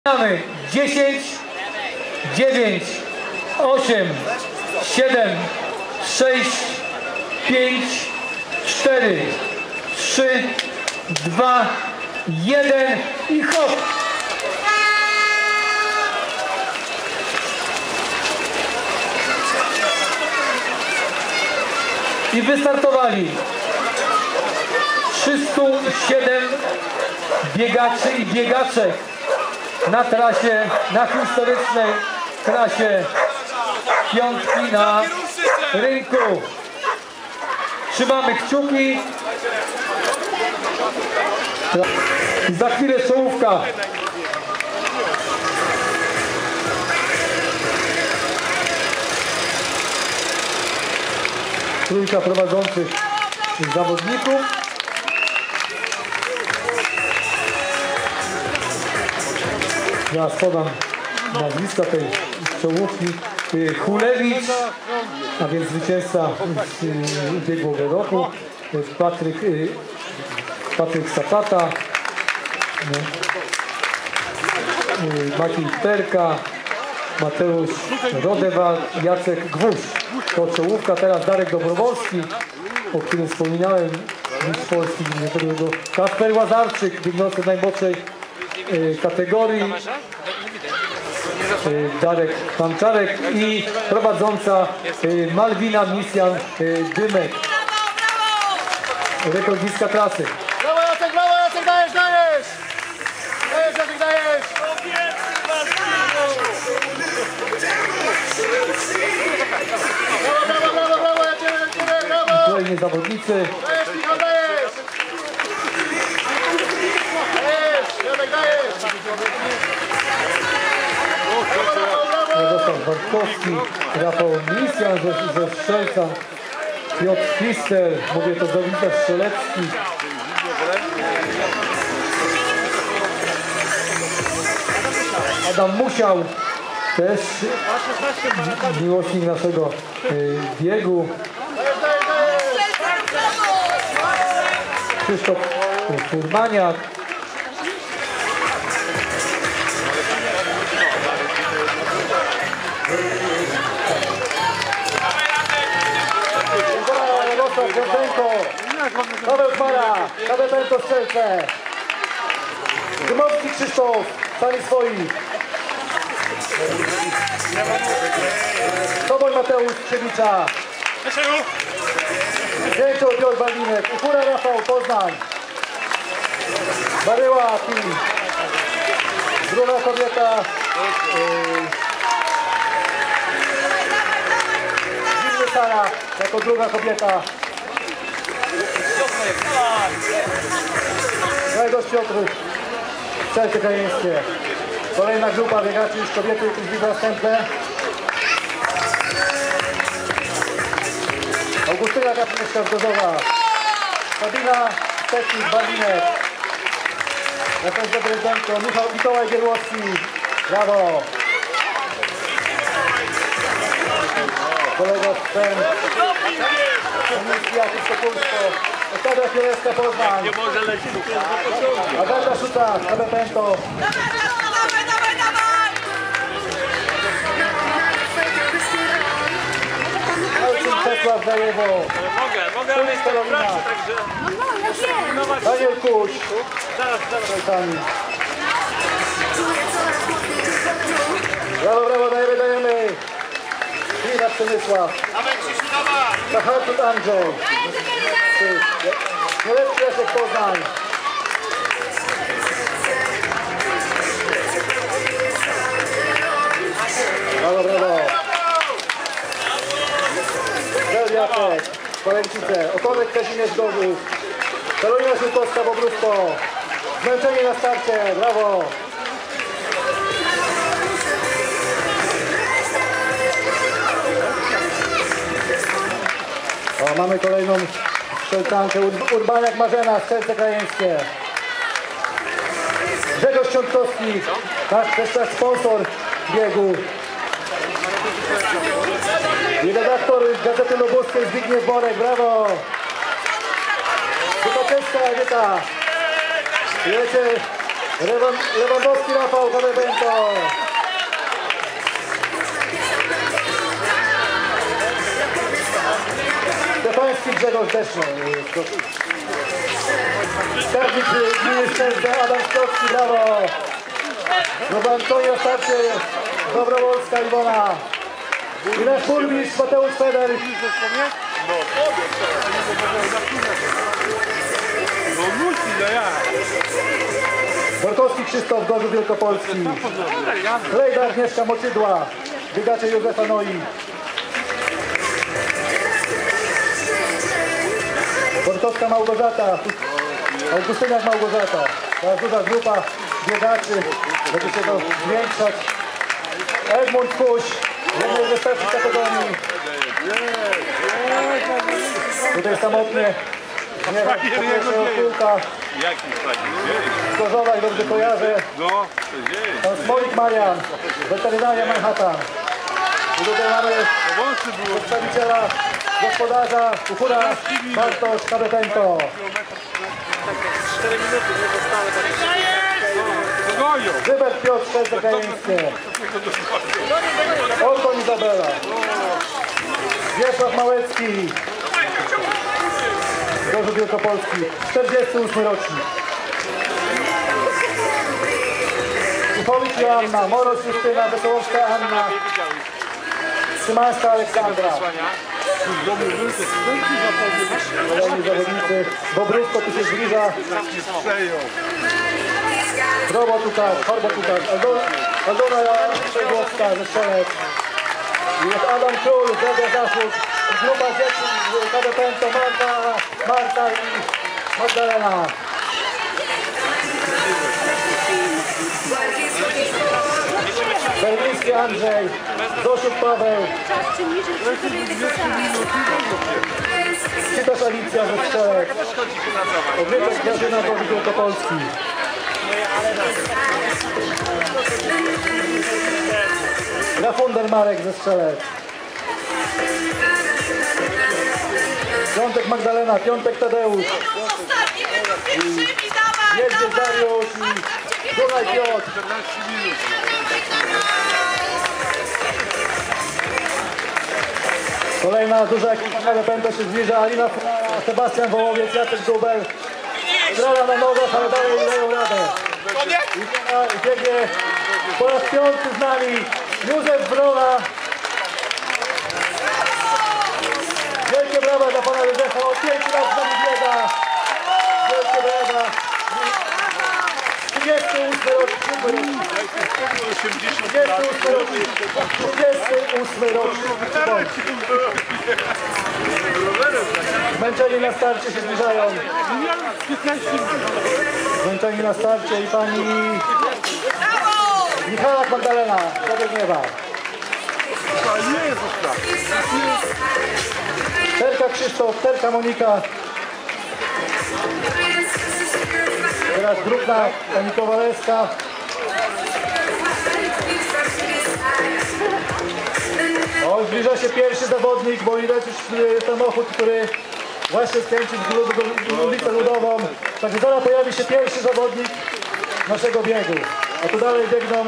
Mamy 10, 9, 8, 7, 6, 5, 4, 3, 2, 1 i hop! I wystartowali 307 biegaczy i biegaczek na trasie, na historycznej trasie piątki na rynku. Trzymamy kciuki. Za chwilę czołówka. Trójka prowadzących zawodników. Ja podam nazwiska tej czołówki. Hulewicz, a więc zwycięzca ubiegłego roku. Patryk Sapata, Maciej Terka, Mateusz Rodewal, Jacek Gwóźdź. To czołówka. Teraz Darek Dobrowolski, o którym wspominałem, mistrz Polski, Kasper Łazarczyk, biegnący w najmłodszej kategorii, Darek Panczarek i prowadząca Malwina Misjan-Dymek, rekordzistka trasy. Brawo Jacek, dajesz! Dajesz Jacek, dajesz! Brawo, ja ciebie, brawo! Kolejni zawodnicy. Dajesz, Michał, dajesz! Jacek, dajesz! Radosław Bartkowski, Rafał Misjan ze Strzelca, Piotr Fister, mówię to zawodnik strzelecki. Adam Musiał, też miłośnik naszego biegu. Krzysztof Furmaniak. Radosław Gębenko, Paweł Chmara, Kadetento Strzelce, Dymowski Krzysztof, sami swoi. Toboń Mateusz Krzewicza, Pięczo Piotr Balinek, Ukura Rafał Poznań, Baryła Team, druga kobieta, Zimny Sara jako druga kobieta, Gajdosz Piotrów, Strzelce Krajeńskie. Kolejna grupa biegaczy, już kobiety, już widzę następne. Augustyna Kaplińska-Zgorzowa, Sabina Stecik, Balinek, Jakaś Dobrydzenko, Mikołaj Gierłowski, brawo! Kolega Spen, Komisja Krzysztofursko, Okada Kielecka Poznań, Agata Szuta, Kadetento. Czesław Zajewo, Mogę mieć to pracę, także... Daniel Kuś, Zaraz. Brawo, dajemy. Chwila Przemysław, Zacharczuk Andrzej, Nielecki Leszek Poznań. Brawo. Jacek, Kolęcice, Okonek Kazimierz Gorzów, Karolina Żółkowska Bobrówko, zmęczenie na starcie, brawo! O, mamy kolejną strzelcankę, Urbaniak Marzena, Strzelce Krajeńskie. Grzegorz Ciątkowski, też nasz sponsor biegu. I redaktor Gazety Lubuskiej Zbigniew Borek, brawo! Zubaczewska Edyta, Wiecie, Lewandowski Rafał, Kadebento. Stefański Grzegorz Deszno. Skarbnik Ministerstwa Adam Skocki, brawo. Nowy Antonio Starczy, Dobrowolska Iwona. I nasz burmistrz Mateusz Feder. Borkowski Krzysztof, Gorzów Wielkopolski. Lejda Agnieszka Moczydła, biegacze Józefa Noi. Borkowska Małgorzata, Augustyniak Małgorzata. Teraz duża grupa biegaczy, będzie się to zwiększać. Edmund Kuś, jednej ze starszych kategorii. Tutaj samotnie. Nie, kółka. Z Gorzowa i dobrze kojarzę. Pan Smolik Marian, weterynaria Manhattan. I tutaj mamy przedstawiciela gospodarza Uchura Bartosz Kadetento. 4 minuty nie zostały takie. Zybek Piotr Szczęce-Krajeńskie. Olton Izabela. Wiesław Małecki. Gorzów Wielkopolski. 48 rocznik. Ufowicz Joanna, Moros Justyna, Wesołowska Anna. Szymańska Aleksandra. Kolejni zawodnicy. Bobrówko tu się zbliża. Robot Łukasz, Horbot Łukasz, Aldona Przegłowska ze Strzelec. Jest Adam Król, Grzegorz Zaszuk, grupa dzieci, Kadetento, Marta i Magdalena. Berliński Andrzej, Zosiuk Paweł. Czytasz Alicja ze Strzelec. Odwieczek Grażyna Gorzów Wielkopolski. Rafunder Marek ze Strzelec. Piątek Magdalena, Piątek Tadeusz. Jeździec Dariusz i Dunaj Piotr. Kolejna duża ekipa Kadetento się zbliża. Alina Funara, Sebastian Wołowiec, Jacek Dubel. Grana na nogach, ale dalej dają radę. I biegnie po raz 5 z nami Józef Wrona. Wielkie brawa dla pana Józefa, od 5 lat z nami biega. Wielkie brawa. 38 rocznik. 38 rocznik. Zmęczeni na starcie się zbliżają. Zmęczeni na starcie i pani Michalak Magdalena, Zabiegniewa. Terka Krzysztof, Terka Monika. Teraz Grupna, pani Kowalewska. O, zbliża się pierwszy zawodnik, bo widać już samochód, który właśnie skręcił w ulicę Ludową. Także zaraz pojawi się pierwszy zawodnik naszego biegu. A tu dalej biegną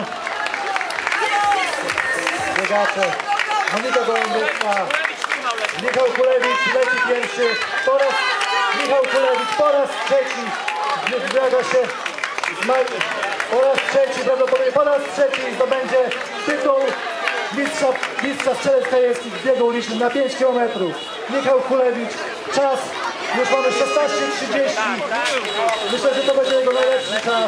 biegacze. Monika Gołębicka, Michał Kulewicz leci pierwszy. Michał Kulewicz po raz trzeci zbiega się. Po raz trzeci, prawdopodobnie po raz trzeci zdobędzie tytuł mistrza Strzelec Krajeńskich w biegu ulicznym na 5 km. Michał Kulewicz, czas już mamy 16:30. Myślę, że to będzie jego najlepszy czas.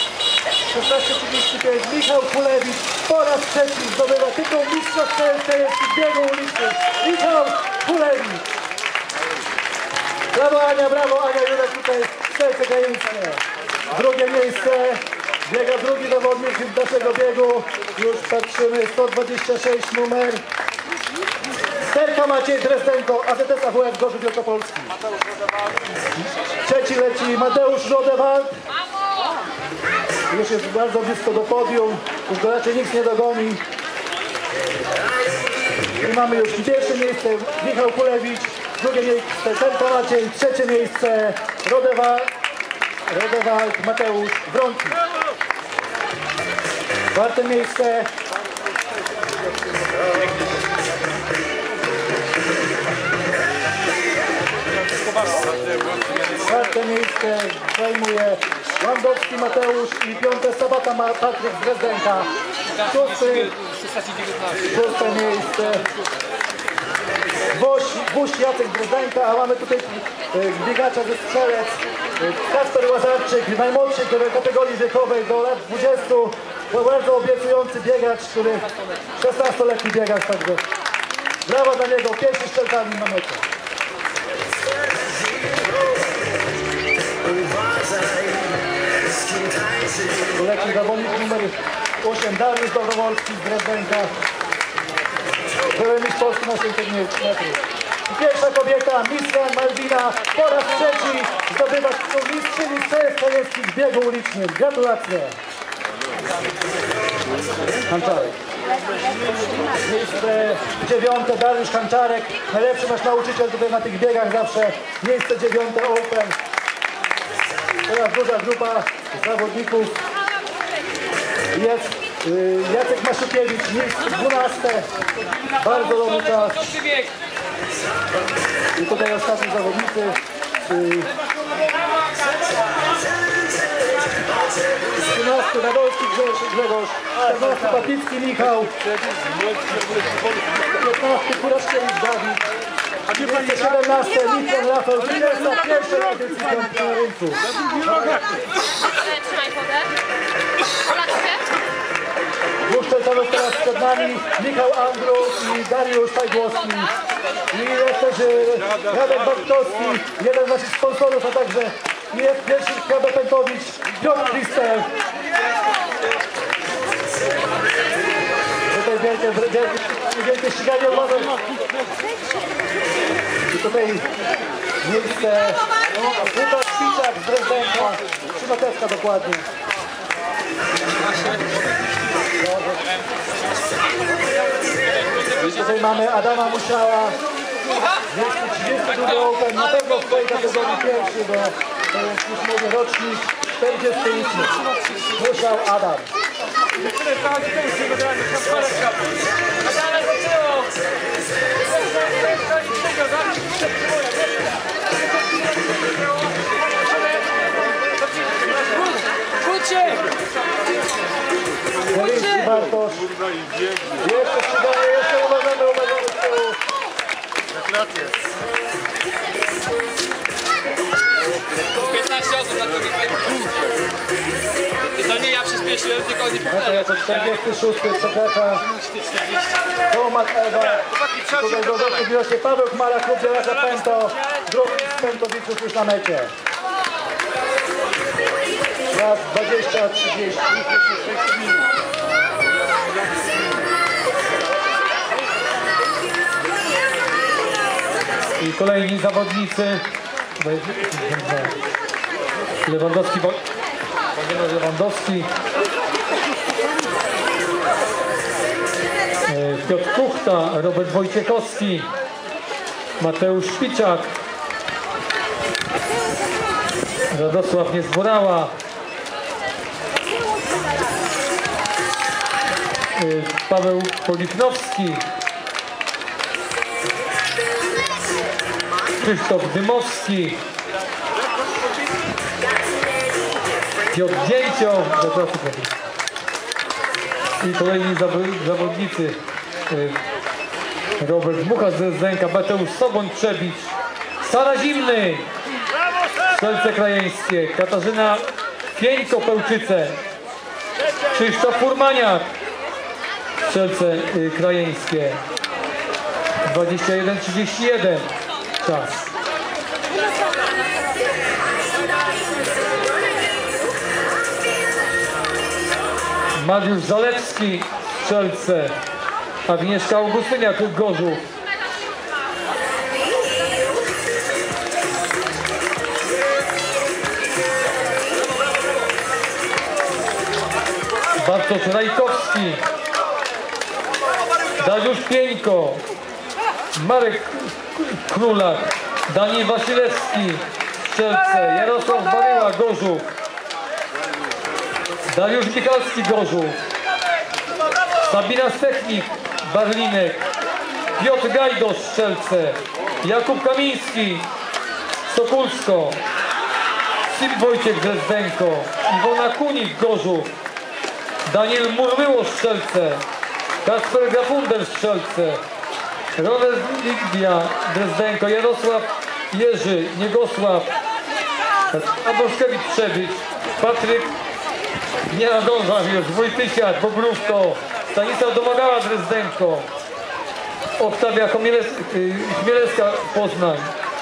16:35. Michał Kulewicz po raz trzeci zdobywa tytuł mistrza Strzelec Krajeńskich w biegu ulicznym. Michał Kulewicz. Brawo Ania, Jurek tutaj Strzelce Krajeńskie. Drugie miejsce. Biega drugi zawodnik naszego biegu. Już patrzymy, 126 numer. Terka Maciej Drezdenko, AZS AWF Gorzów Wielkopolski. Trzeci leci Mateusz Rodewald. Już jest bardzo blisko do podium. Już go raczej nikt nie dogoni. I mamy już pierwsze miejsce Michał Kulewicz. Drugie miejsce Terka Maciej. Trzecie miejsce Rodewald Mateusz Wronki. Czwarte miejsce. Czwarte miejsce zajmuje Landowski Mateusz i piąte Sabata Patryk z Dresdenka. Szóste miejsce Wóź Jacek z Dresdenka, a mamy tutaj biegacza ze Strzelec Kasper Łazarczyk, najmłodszy w kategorii wiekowej do lat 20. To bardzo obiecujący biegacz, który 16-letni biegacz, także brawa dla niego, pierwszy strzelcami na mecie. Leci zawodnik numer 8 Dariusz Dobrowolski z Dresdenka. Były mistrz Polski na 800 metrów. I pierwsza kobieta, Mistrz Malwina, po raz trzeci zdobywa mistrzyni Strzelecki w biegu ulicznym. Gratulacje. Hanczarek. Miejsce 9 Dariusz Hanczarek. Najlepszy nasz nauczyciel tutaj na tych biegach zawsze. Miejsce 9 Open. Teraz duża grupa zawodników. Jest Jacek Maszukiewicz, miejsce 12. Bardzo dobry czas. I tutaj ostatni zawodnicy. 13 Nadolski Grzegorz, 14 Papicki Michał, 15 Kuraszkiewicz Dawid, 17 Litwan Rafał, zwycięzca pierwszej edycji piątki na rynku. Trzymaj wodę. Olać się. Dwóch strzelców teraz przed nami, Michał Andrus i Dariusz Fajgłowski. I jest też Radek Bartkowski, jeden z naszych sponsorów, a także jest pierwszy Kłada Pętowicz, Piotr Kristel. Tutaj wielkie ściganie uważam. I tutaj miejsce Łukasz Piczak z Dresdenka, Szymotewska dokładnie. I tutaj mamy Adama Musiała, 32 Open, na pewno w swojej kategorii pierwszy, bo to jest już mówię rocznik 48. Musiał Adam. Zeliński Bartosz. Jeszcze ściganie, jeszcze uważamy z tyłu. Gratulacje. 15 osób na to I to nie ja przyspieszyłem, tylko oni No to jako 46 przekracza Tomat Ewa. Tutaj do domu zbiera się Paweł Chmara, klub Białaka Pęto. Drugi z Pętowiczów już na mecie. Raz 20-30. I kolejni zawodnicy. Lewandowski, Lewandowski. Piotr Kuchta, Robert Wojciechowski, Mateusz Szpiczak, Radosław Niezborała, Paweł Poliknowski, Krzysztof Dymowski, Piotr Dzięcioł, i kolejni zawodnicy. Robert Mucha z Dresdenka, Mateusz Soboń Trzebicz, Sara Zimny, Strzelce Krajeńskie, Katarzyna Fieńko-Pełczyce, Krzysztof Furmaniak, Strzelce Krajeńskie, 21:31 czas. Mariusz Zalewski, Strzelce, Agnieszka Augustyniak, Gorzów. Bartosz Rajkowski, Dariusz Pieńko, Marek Królak, Daniel Wasilewski, Strzelce, Jarosław Baryła, Gorzów, Dariusz Michalski, Gorzów, Sabina Stechnik, Barlinek, Piotr Gajdosz, Strzelce, Jakub Kamiński, Sokulsko, Sim Wojciech, Drezdenko, Iwona Kunik, Gorzów, Daniel Murmyło, Strzelce, Kasper Grafunder, Strzelce, Ronald Ligdia, Drezdenko, Jarosław Jerzy, Niegosław, Aboszkiewicz, Przebyć, Patryk, nie nadążam już, Wojtysiak, Bobrówko, Stanisław Domagała, Drezdenko, Oktawia Chmielewska, Poznań.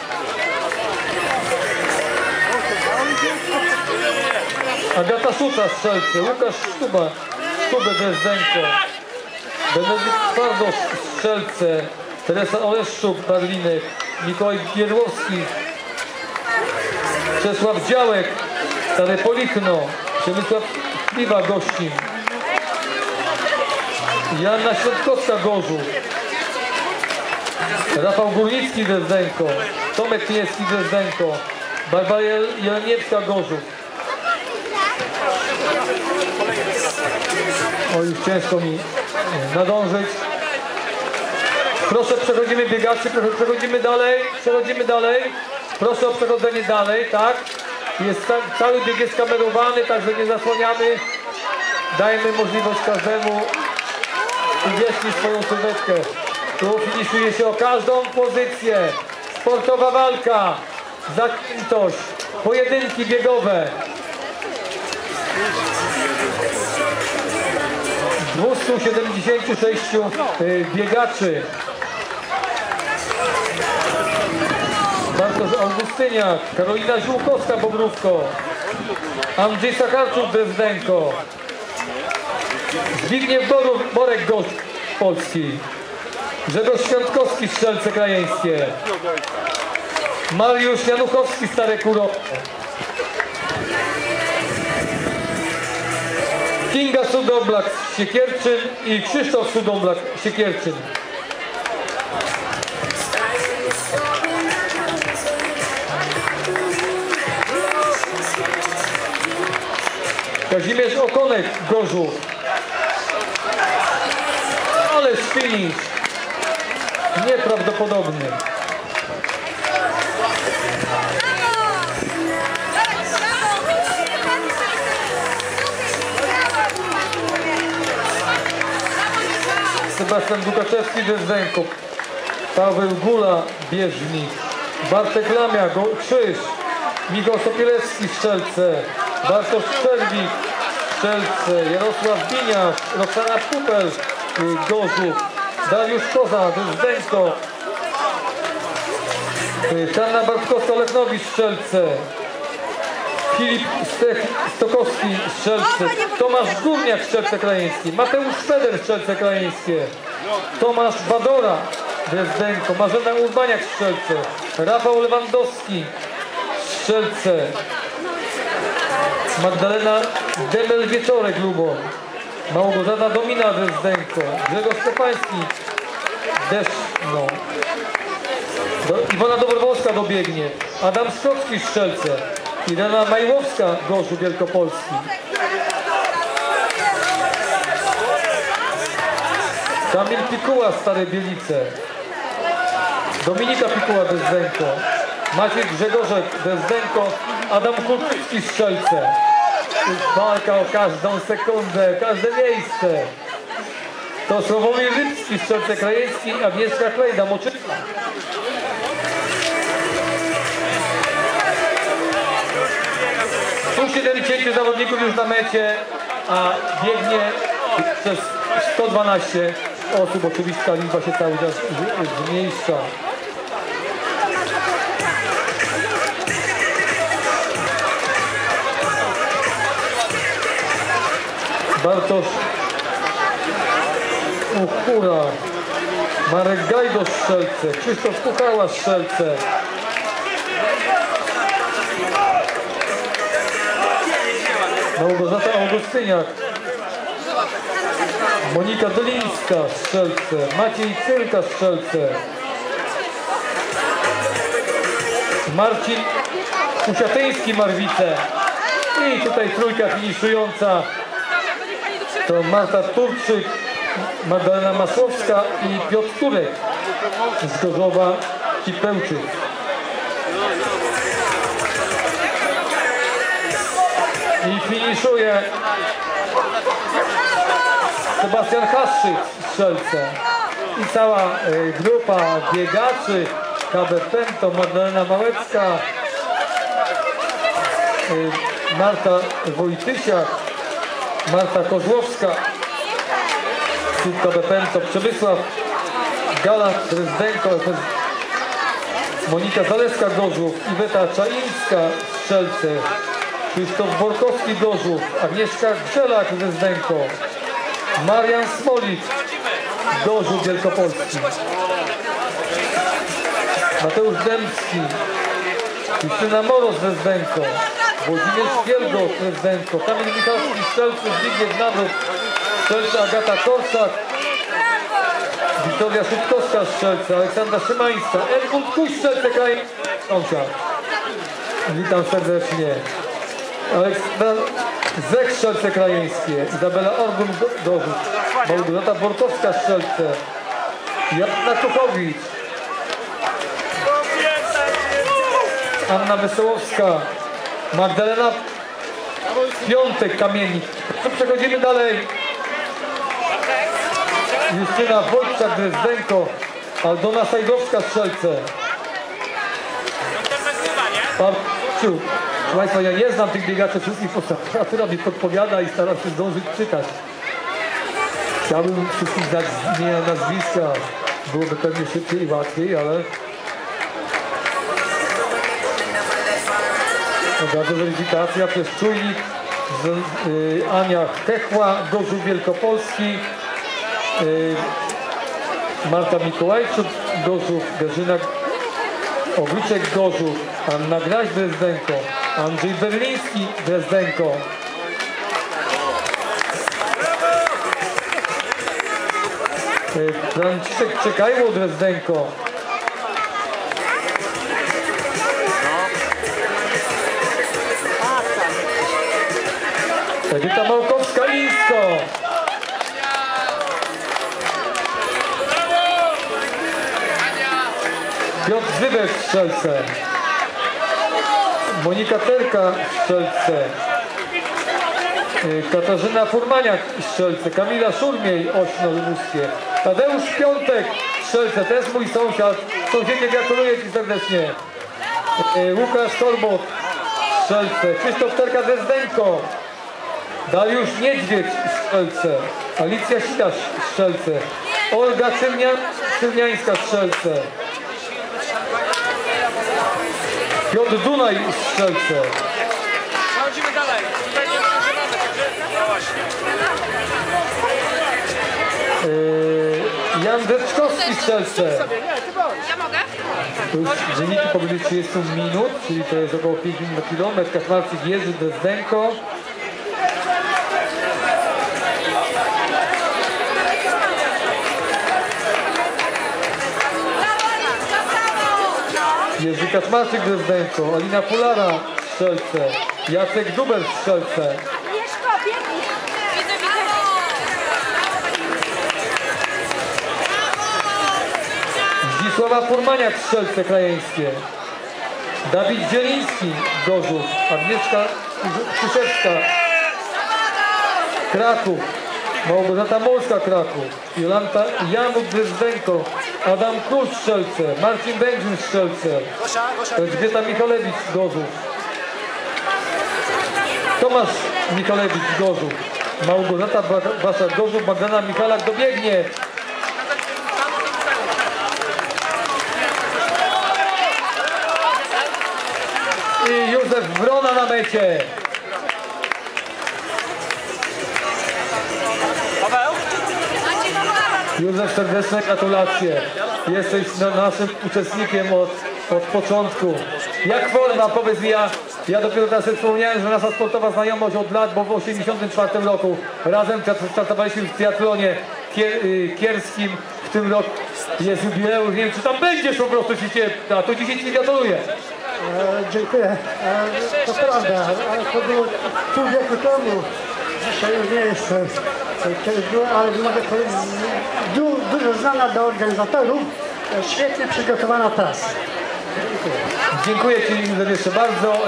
Agata Szuca, Strzelce, Łukasz Sztubę, Drezdenko, Benedykt Twardosz, Strzelce, Teresa Oleszczuk, Barlinek, Mikołaj Gierłowski, Czesław Działek, Stare Polichno, Przemysław Kliwa, Gościn, Joanna Świątkowska, Gorzów, Rafał Górnicki, Drezdenko, Tomek Kniewski, Drezdenko, Barbara Jeleniewska, Gorzów. O, już ciężko mi nadążyć. Proszę, przechodzimy biegaczy, przechodzimy dalej. Proszę o przechodzenie dalej, tak? Jest cały bieg jest kamerowany, także nie zasłaniamy. Dajmy możliwość każdemu uwiecznić swoją sylwetkę. Tu finiszuje się o każdą pozycję. Sportowa walka, zakrętość, pojedynki biegowe. 276 biegaczy. Bartosz Augustyniak, Karolina Ziółkowska, Bobrówko, Andrzej Sacharczuk, Drezdenko, Zbigniew Borek, Gość Polski, Grzegorz Świątkowski, Strzelce Krajeńskie, Mariusz Januchowski, Stare Kurowo, Kinga Sudoblak, Siekierczyn i Krzysztof Sudoblak, Siekierczyn. Kazimierz Okonek, Gorzów. Ale finish nieprawdopodobny. Sebastian Dukaczewski, Drezdenko, Paweł Gula, Bieżnik, Bartek Lamia, Krzyż, Michał Sopielewski, Strzelce, Bartosz Czerwik, Strzelce, Jarosław Biniarz, Roxana Pupel, Gorzów, Dariusz Koza, Drezdenko, Hanna Bartkowska-Lechnowicz, Strzelce, Filip Stokowski, Strzelce, Tomasz Górniak, Strzelce Krajeńskie, Mateusz Feder, Strzelce Krajeńskie, Tomasz Badora, Drezdenko, Marzena Urbaniak, Strzelce, Rafał Lewandowski, Strzelce, Magdalena Demel-Wieczorek, Lubon, Małgorzata Domina, Drezdenko, Grzegorz Stefański, Deszno, Iwona Dobrowolska dobiegnie, Adam Skocki, Strzelce, Irena Majłowska, Gorzów Wielkopolski. Kamil Pikuła, Stare Bielice. Dominika Pikuła, Drezdenko. Maciej Grzegorzek, Drezdenko. Adam Kulczycki, Strzelce. Walka o każdą sekundę, każde miejsce. To Sławomir Rybski, Strzelce Krajeński, Agnieszka Klejda, Moczyka. Tu 70 zawodników już na mecie, a biegnie przez 112 osób. Oczywiście ta liczba się cały czas zmniejsza. Bartosz Uchura, Marek Gajdosz, Strzelce, Krzysztof Kuchała, Strzelce, Małgorzata Augustyniak, Monika Dolińska, Strzelce, Maciej Cyrka, Strzelce, Marcin Usiatyński, Marwice i tutaj trójka finiszująca to Marta Turczyk, Magdalena Masłowska i Piotr Turek z Gorzowa i Pełczyk. I finiszuje Sebastian Haszczyk z Strzelce. I cała grupa biegaczy, KB Pento, Magdalena Małecka, Marta Wojtysiak, Marta Kozłowska, KB Pento, Przemysław Gala, Drezdenko, Monika Zaleska Gorzów, Iweta Czaińska z Strzelce, Krzysztof Borkowski Gorzów, Agnieszka Grzelak Drezdenko, Marian Smolik Gorzów Wielkopolski, Mateusz Dębski, Justyna Moroz Drezdenko, Włodzimierz Fielgo Drezdenko, Kamil Michalski Strzelce, Zbigniew Nawrot Strzelce, Agata Korsak, Wiktoria Szutkowska Strzelce, Aleksandra Szymańska, Edmund Kuś Strzelce kraj sąsiad. Witam serdecznie. Aleksandra Zek Strzelce Krajeńskie, Izabela Orgun Gorzów, Małgorzata Borkowska Strzelce, Joanna Kuchowicz, Anna Wesołowska, Magdalena Piątek Kamienik. Przechodzimy dalej. Justyna Wojczak Drezdenko, Aldona Sajdowska Strzelce. Proszę Państwa, ja nie znam tych biegaczy wszystkich, która mi podpowiada i staram się zdążyć czytać. Chciałbym wszystkich znać imienia, nazwiska, byłoby pewnie szybciej i łatwiej, ale od razu weryfikacja przez czujnik Ania Techła, Gorzów Wielkopolski, Marta Mikołajczuk Gorzów, Grażyna Obliczek Gorzów, Anna Graś Drezdenko, Andrzej Berliński Drezdenko, Franciszek Czekajło Drezdenko, Edyta Małkowska-Lińsko, Piotr Zybek w Strzelce, Monika Terka w Strzelce, Katarzyna Furmaniak w Strzelce, Kamila Szurmiej, Ośno Lubuskie, Tadeusz Piątek w Strzelce, to jest mój sąsiad, sąsiedzie gratuluję Ci serdecznie, Łukasz Korbot w Strzelce, Krzysztof Terka Drezdenko, Dariusz Niedźwiedź w Strzelce, Alicja Sidasz w Strzelce, Olga Czerniańska w Strzelce, Piotr Dunaj w Strzelce. Przechodzimy dalej. Tutaj nie wykonamy, no właśnie. Jan Deczkowski w Strzelce. Ja mogę? To już wyniki powyżej 30 minut, czyli to jest około 5 minut na kilometr. Kaczmarczyk Jerzy Drezdenko. Jerzy Kaczmarczyk Drezdenko, Alina Pulara w Strzelce, Jacek Dubel w Strzelce. Zdzisława Furmaniak w Strzelce Krajeńskie, Dawid Zieliński Gorzów, Agnieszka Krzyszewska Kraków, Małgorzata Molska Kraków, Jolanta Januk Drezdenko, Adam Krusz w Strzelce, Marcin Bęgrzyn w Strzelce, Elżbieta Michalewicz Gorzów, Tomasz Michalewicz Gorzów, Małgorzata Wasza Gorzów, Magdalena Michalak dobiegnie. I Józef Wrona na mecie. Paweł? Józef, serdeczne gratulacje. Jesteś naszym uczestnikiem od początku. Jak forma? Powiedz mi, ja dopiero teraz sobie wspomniałem, że nasza sportowa znajomość od lat, bo w 1984 roku razem startowaliśmy w triatlonie kierskim. W tym roku jest jubileusz. Nie wiem, czy tam będziesz po prostu się ciepła. To dzisiaj Ci gratuluję. Dziękuję. To prawda, ale to było pół wieku temu. Dzisiaj już nie jestem. ale mogę powiedzieć, dużo znana dla organizatorów, świetnie przygotowana trasa. Dziękuję Ci jeszcze bardzo.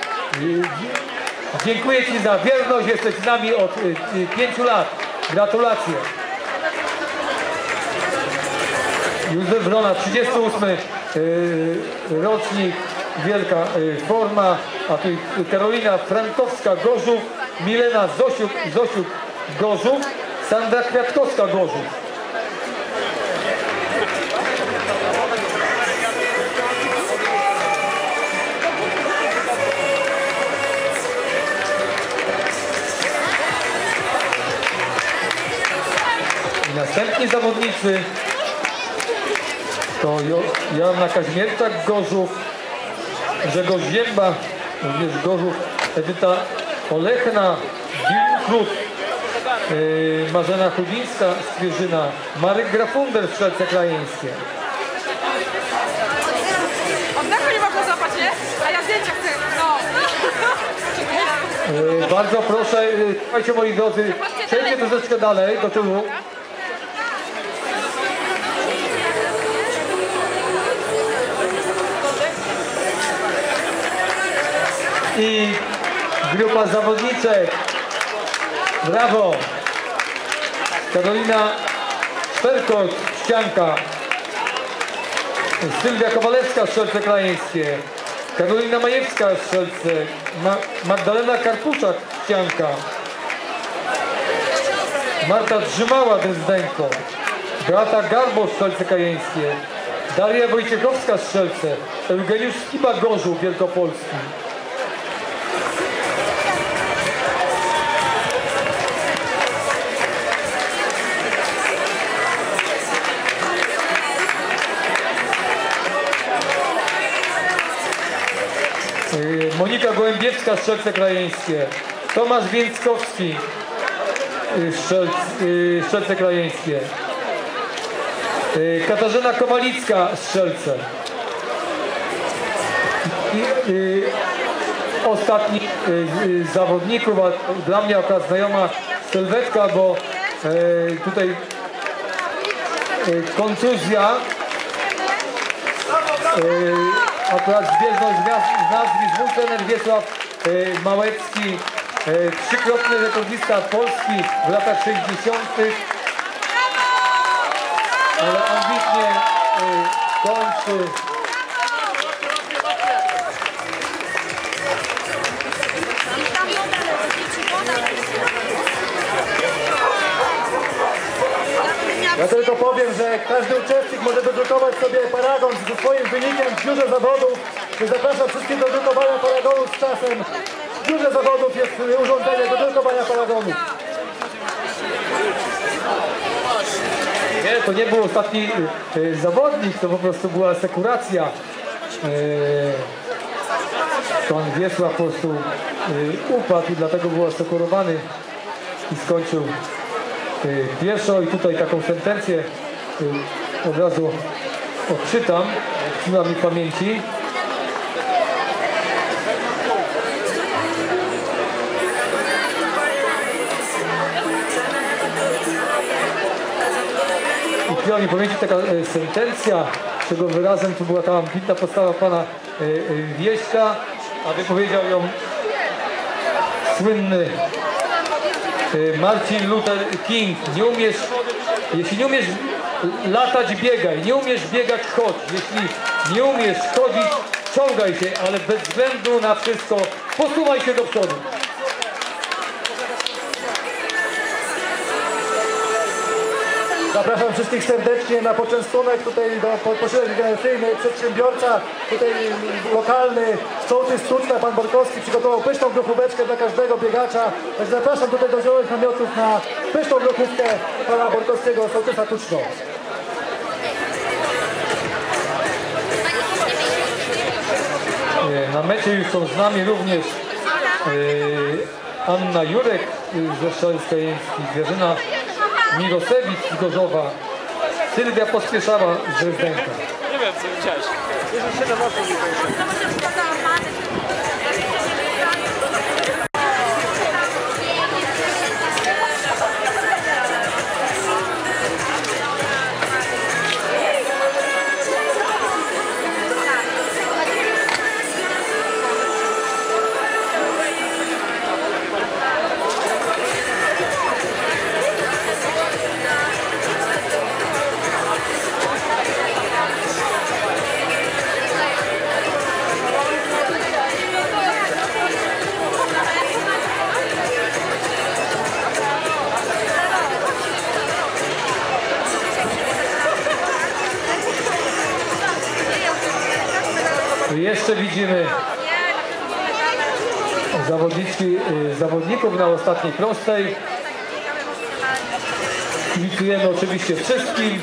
Dziękuję Ci za wierność, jesteś z nami od 5 lat. Gratulacje. Józef Wrona, 38 rocznik, wielka forma, a tu Karolina Frankowska-Gorzów, Milena Zosiuk-Gorzów, Sandra Kwiatkowska-Gorzów. I następni zawodnicy to Joanna Kazimierczak-Gorzów, Grzegorz Zięba, również Gorzów, Edyta Olechna, Klub, Marzena Chudińska-Zwierzyna, Marek Grafunder, Strzelce Krajeńskie. Oddechu nie mogę złapać, nie? A ja zdjęcia chcę, no. Bardzo proszę, słuchajcie moi drodzy, przejdźcie troszeczkę dalej do tyłu. I grupa zawodniczek. Brawo! Karolina Szperkot, ścianka. Sylwia Kowalewska, Strzelce Krajeńskie. Karolina Majewska, Strzelce. Magdalena Karpuszak, ścianka. Marta Drzymała, Drezdenko. Beata Garbo, Strzelce Krajeńskie. Daria Wojciechowska, Strzelce. Eugeniusz Skiba, Gorzów, Wielkopolski. Monika Gołębiewska, Strzelce Krajeńskie. Tomasz Więckowski, Strzelce Krajeńskie. Katarzyna Kowalicka, Strzelce. Ostatni z zawodników, a dla mnie akurat znajoma sylwetka, bo tutaj kontuzja. Akurat zbieżność z nazwisk wójt Wiesław Małecki, trzykrotny rekordista Polski w latach 60. Ale ambitnie kończy. Ja tylko powiem, że każdy uczestnik może dodrukować sobie paragon ze swoim wynikiem w biurze zawodów. Zapraszam wszystkich do drukowania paragonów z czasem. W biurze zawodów jest urządzenie do drukowania paragonów. Nie, to nie był ostatni zawodnik, to po prostu była asekuracja. Pan Wiesław po prostu upadł i dlatego był asekurowany i skończył pieszo. I tutaj taką sentencję od razu odczytam, trzyma mi w pamięci. Tkwiła mi w pamięci taka sentencja, czego wyrazem to była ta ambitna postawa pana Wieśka, a wypowiedział ją słynny Martin Luther King. Jeśli nie umiesz latać, biegaj. Nie umiesz biegać, chodź. Jeśli nie umiesz chodzić, ciągaj się, ale bez względu na wszystko posuwaj się do przodu. Zapraszam wszystkich serdecznie na poczęstunek tutaj do posiłek generacyjny. Przedsiębiorca tutaj lokalny, sołtys Tuczna, pan Borkowski przygotował pyszną grochóweczkę dla każdego biegacza. Także zapraszam tutaj do zielonych namiotów na pyszną grochówkę pana Borkowskiego, sołtysa Tuczno. Na mecie już są z nami również Anna Jurek ze Strzelec Krajeńskich, Zwierzyna Mirosewicz z Gorzowa, Sylwia Pospieszała z Drezdenka. Nie wiem, co widziałeś. Jeszcze 7 osób. Jeszcze widzimy zawodników na ostatniej prostej. Kibicujemy oczywiście wszystkim.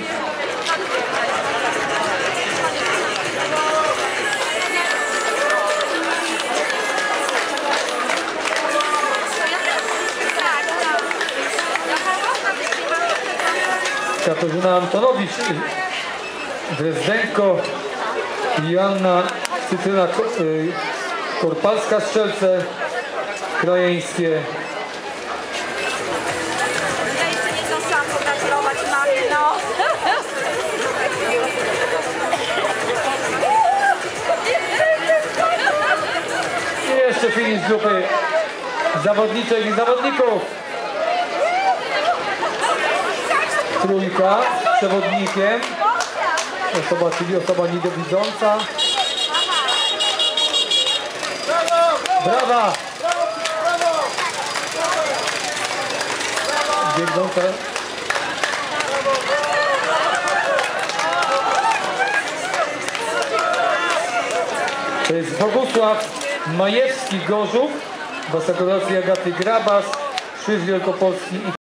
Katarzyna Antonowicz, Drezdenko i Joanna Cytryna Korpalska, strzelce krajeńskie. Ja jeszcze nie zdążyłam pogratulować mamie, no. I jeszcze finisz grupy zawodniczek i zawodników. Trójka z przewodnikiem. Czyli osoba niedowidząca. Brawa! Biegnące. To jest Bogusław Majewski-Gorzów w asekuracji Agaty Grabas, Krzyż Wielkopolski i